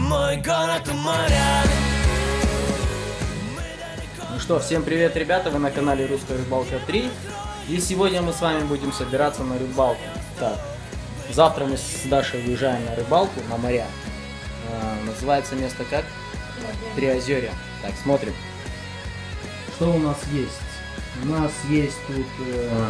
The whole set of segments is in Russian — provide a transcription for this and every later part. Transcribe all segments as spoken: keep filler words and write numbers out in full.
Мой город у моря. Ну что, всем привет, ребята, вы на канале Русская Рыбалка три. И сегодня мы с вами будем собираться на рыбалку. Так, завтра мы с Дашей выезжаем на рыбалку, на моря. А, называется место как? Приозерье. Так, смотрим. Что у нас есть? У нас есть тут, э,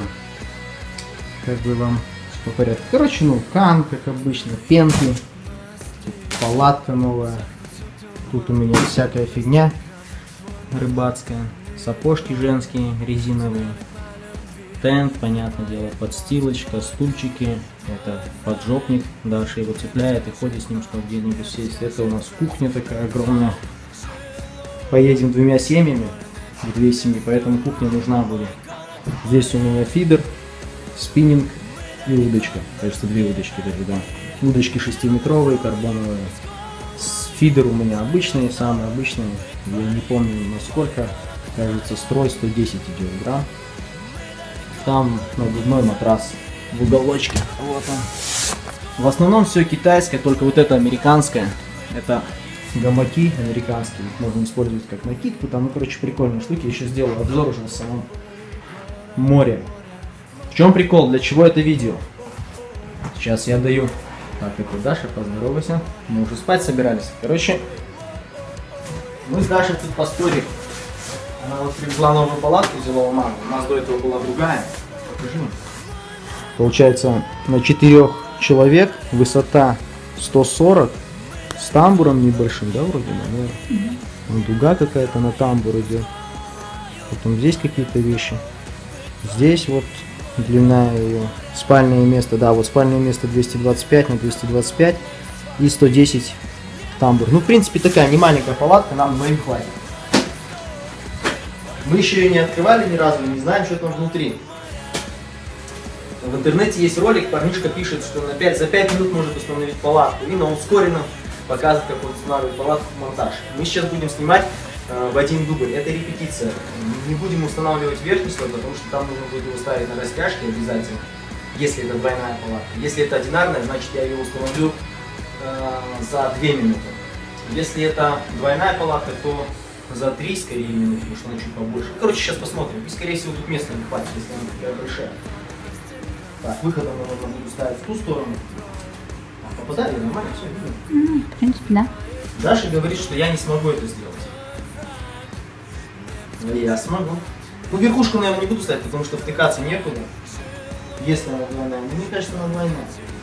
как бы вам по порядку. Короче, ну, кан, как обычно, пенки, тут палатка новая. Тут у меня всякая фигня рыбацкая, сапожки женские резиновые, тент, понятное дело, подстилочка, стульчики, это поджопник, Даша его цепляет и ходит с ним, чтобы где-нибудь сесть. Это у нас кухня такая огромная. Поедем двумя семьями, в две семьи, поэтому кухня нужна будет. Здесь у меня фидер, спиннинг и удочка, кажется, две удочки даже, да. Удочки шестиметровые, карбоновые. Фидер у меня обычный, самый обычный, я не помню насколько, кажется, строй сто десять идет грамм. Там надувной матрас в уголочке, вот он. В основном все китайское, только вот это американское, это гамаки американские, их можно использовать как накидку, там, ну, короче, прикольные штуки. Я еще сделал обзор уже на самом море. В чем прикол, для чего это видео? Сейчас я даю. Так, это Даша, поздоровайся. Мы уже спать собирались. Короче, мы с Дашей тут поспорили. Она вот привезла новую палатку, взяла у мамы. У нас до этого была другая. Покажи. Получается, на четырех человек высота сто сорок с тамбуром небольшим, да, вроде, наверное. Mm-hmm. Дуга какая-то на тамбур идет. Потом здесь какие-то вещи. Здесь вот длина ее, спальное место, да, вот спальное место двести двадцать пять на двести двадцать пять и сто десять тамбур. Ну, в принципе, такая не маленькая палатка, нам двоим хватит. Мы еще ее не открывали ни разу, не знаем, что там внутри. В интернете есть ролик, парнишка пишет, что на пять, за пять минут может установить палатку, и на ускоренном показывает, как он устанавливает палатку в монтаж. Мы сейчас будем снимать в один дубль. Это репетиция. Не будем устанавливать верхний слой, потому что там нужно будет его ставить на растяжки обязательно, если это двойная палатка. Если это одинарная, значит я ее установлю э, за две минуты. Если это двойная палатка, то за три скорее минуты, потому что она чуть побольше. Короче, сейчас посмотрим. И скорее всего тут места не хватит, если она такая большая. Так, выходом мы можно будет ставить в ту сторону. А, попадали, нормально, все видно? Mm, в принципе, да. Даша говорит, что я не смогу это сделать. Я смогу. Ну, верхушку, наверное, не буду ставить, потому что втыкаться некуда. Если она двойная. Мне кажется, она двойная.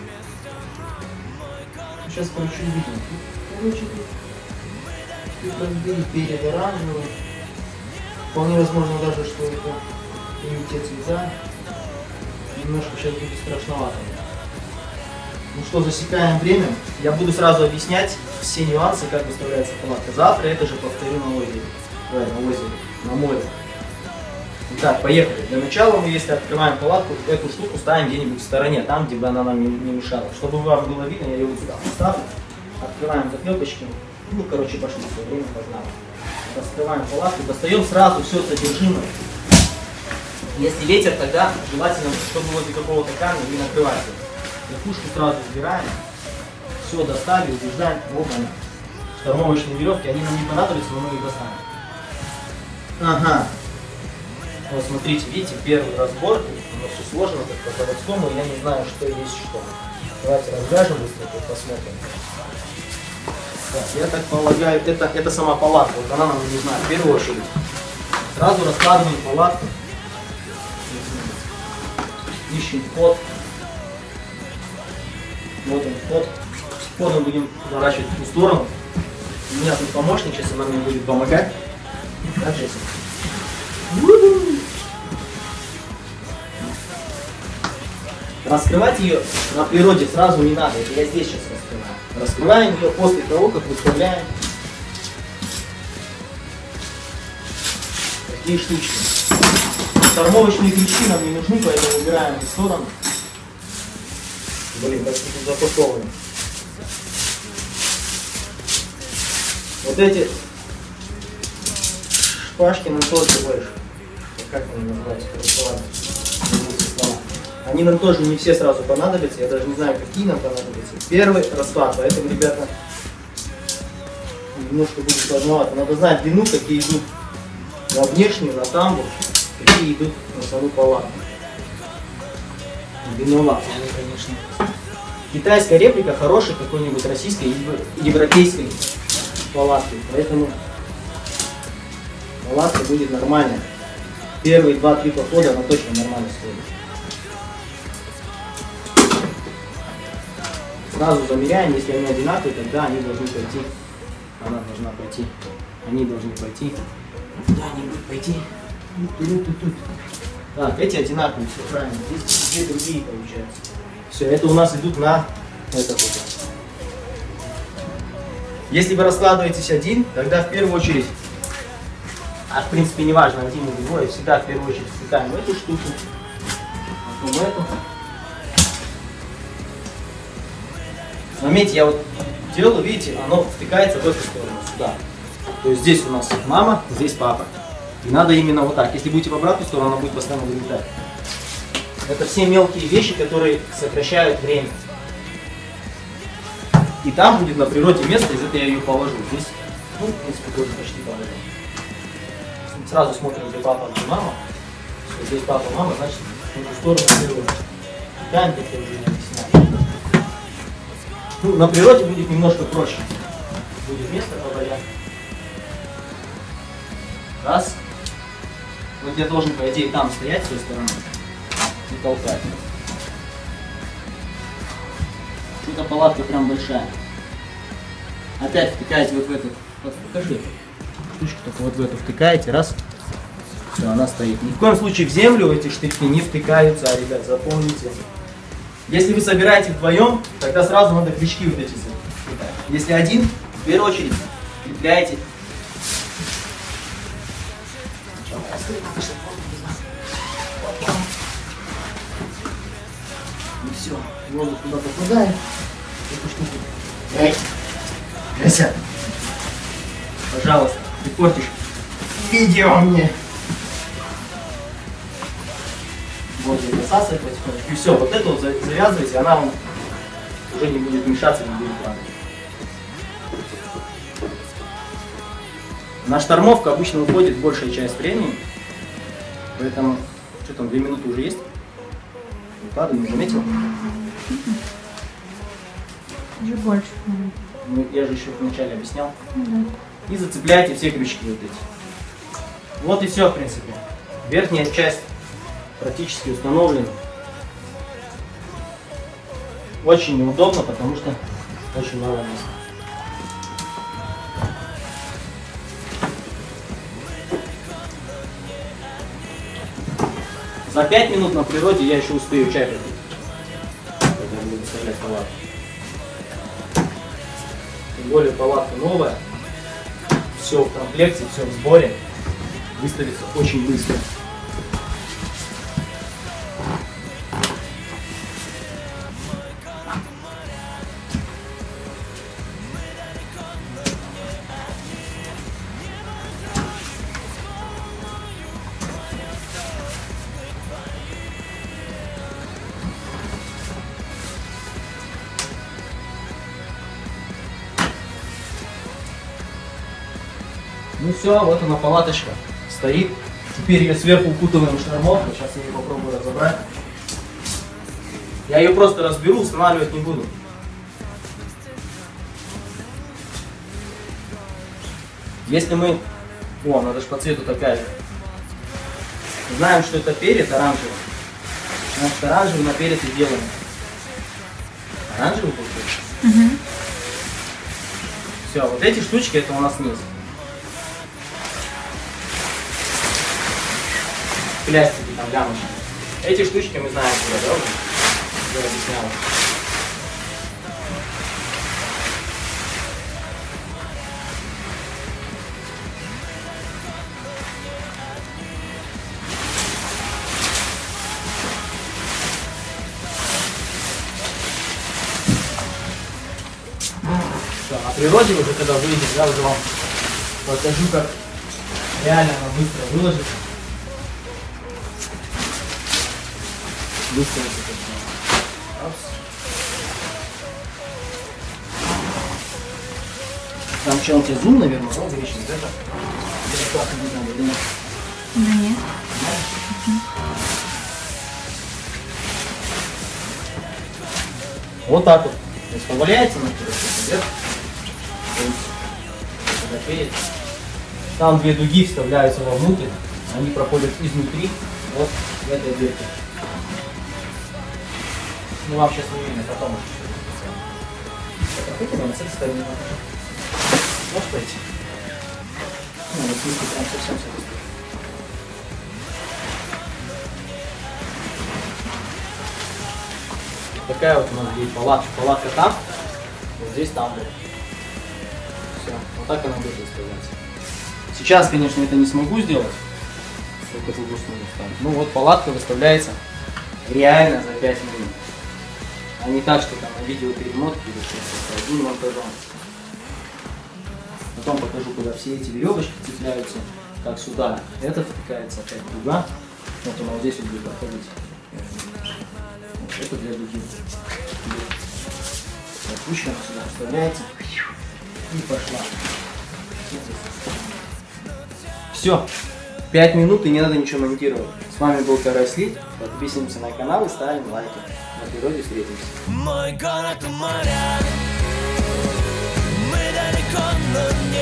Сейчас, короче, увидим. Короче, тут разбили перед оранжевым. Вполне возможно даже, что это не те цвета. Немножко сейчас будет страшновато. Ну что, засекаем время. Я буду сразу объяснять все нюансы, как выставляется палатка. Завтра это же повторю на озере. Давай, на озере, на море. Итак, поехали. Для начала мы, если открываем палатку, эту штуку ставим где-нибудь в стороне, там, где бы она нам не, не мешала. Чтобы вам было видно, я ее вот сюда поставлю. Открываем заклепочки. Ну, короче, пошли, все время познало. Раскрываем палатку, достаем сразу все содержимое. Если ветер, тогда желательно, чтобы возле какого-то камня не накрывать. Верхушку сразу убираем. Все достали, убеждаем. Вот они. Штормовочные веревки, они нам не понадобятся, но мы их достанем. Ага. Вот смотрите, видите, первый разбор, но все сложно, как по заводскому, я не знаю, что есть что. Давайте развяжем быстро, посмотрим. Так, я так полагаю, это, это сама палатка, вот она нам не знаю, в первую очередь. Сразу раскладываем палатку. Ищем вход. Вот он вход. Вход мы будем заворачивать в ту сторону. У меня тут помощник, сейчас она мне будет помогать. Да, Джесси? Раскрывать ее на природе сразу не надо, это я здесь сейчас раскрываю. Раскрываем ее после того, как выставляем такие штучки. Штормовочные крючки нам не нужны, поэтому убираем в сторону. Блин, как тут запаковываем. Вот эти шпажки нам тоже больше. Как они называются? Они нам тоже не все сразу понадобятся, я даже не знаю, какие нам понадобятся. Первый расклад, поэтому, ребята, немножко будет сложновато. Надо знать длину, какие идут на внешнюю, на тамбур, какие идут на саму палатку. Длинновато, конечно. Китайская реплика хорошей какой-нибудь российской и европейской палатки. Поэтому палатка будет нормальная. Первые два-три похода она точно нормально стоит. Сразу замеряем, если они одинаковые, тогда они должны пойти. Она должна пойти. Они должны пойти. Куда они будут пойти? Тут, тут, тут, тут. Так, эти одинаковые, все правильно. Здесь две другие получаются. Все, это у нас идут на этот вот. Если вы раскладываетесь один, тогда в первую очередь, а в принципе не важно, один или двое, всегда в первую очередь втыкаем в эту штуку, потом в эту. Заметьте, я вот делаю, видите, оно втыкается в эту сторону, сюда. То есть здесь у нас мама, здесь папа. И надо именно вот так. Если будете в обратную сторону, она будет постоянно вылетать. Это все мелкие вещи, которые сокращают время. И там будет на природе место, из этого я ее положу. Здесь, ну, в принципе, тоже почти положу. Сразу смотрим, где папа, где мама. Если здесь папа, мама, значит, в эту сторону природы. Втыкаем, как я уже не объяснял. Ну, на природе будет немножко проще. Будет место поболять. Раз. Вот я должен, по идее, там стоять с той стороны и толкать. Что-то палатка прям большая. Опять втыкаете вот в эту. Вот, покажи. Штучку только вот в эту втыкаете, раз. Все, она стоит. Ни в коем случае в землю эти штыки не втыкаются, ребят, запомните. Если вы собираете вдвоем, тогда сразу надо крючки вот эти втыкать. Если один, в первую очередь крепляете. И все, воздух туда попадает. Эту штуку. Эй, Гася, пожалуйста, ты портишь видео мне. Вот и засасывать потихонечку. И все, вот это вот завязывайте, она вам уже не будет мешаться, не будет падать. На штормовку обычно уходит большая часть времени, поэтому, что там, две минуты уже есть? Не падаю, не заметил? Уже больше. Ну, я же еще вначале объяснял. Да. И зацепляйте все крючки вот эти. Вот и все, в принципе. Верхняя часть практически установлена. Очень неудобно, потому что очень мало места. За пять минут на природе я еще успею чай попить, когда буду доставлять палатку. Тем более палатка новая, все в комплекте, все в сборе, выставится очень быстро. Ну все, вот она палаточка стоит. Теперь ее сверху укутываем штормовкой. Сейчас я ее попробую разобрать. Я ее просто разберу, устанавливать не буду. Если мы... О, она даже по цвету такая же. Знаем, что это перец оранжевый. Значит, оранжевый на перец и делаем. Оранжевый получается? Угу. Все, вот эти штучки, это у нас низ. Плястики, там лямочки. Эти штучки мы знаем куда, да? Я объяснял. Все, на природе уже когда выйдем, я уже вам покажу, как реально она быстро выложится. Быстро Там что, он тебе зум, наверное, да, увеличен? Вот это? Это как видно, или нет? Да нет. Вот так вот. То есть поваляется на тебе, вверх. Там две дуги вставляются вовнутрь, они проходят изнутри, вот в этой дырке. Ну вам сейчас не видно, потом. Проходите на этой стороне. Можешь пойти? Ну, вот здесь прям совсем все быстро. Такая вот у нас будет палатка. Палатка там, вот здесь там будет. Все, вот так она будет выставляться. Сейчас, конечно, это не смогу сделать. Только в другую сторону ставить. Ну вот палатка выставляется реально за пять минут. А не так, что там на видео перемотки или что-то. Один монтажом. Потом покажу, куда все эти веревочки цепляются. Как сюда. Это втыкается опять дуга. Вот она вот здесь вот будет проходить. Вот это для дуги. Отпущена сюда вставляется. И пошла. Все. пять минут и не надо ничего монтировать. С вами был Караслит. Подписываемся на канал и ставим лайки. На природе встретимся. Мой город у моря, мы далеко, но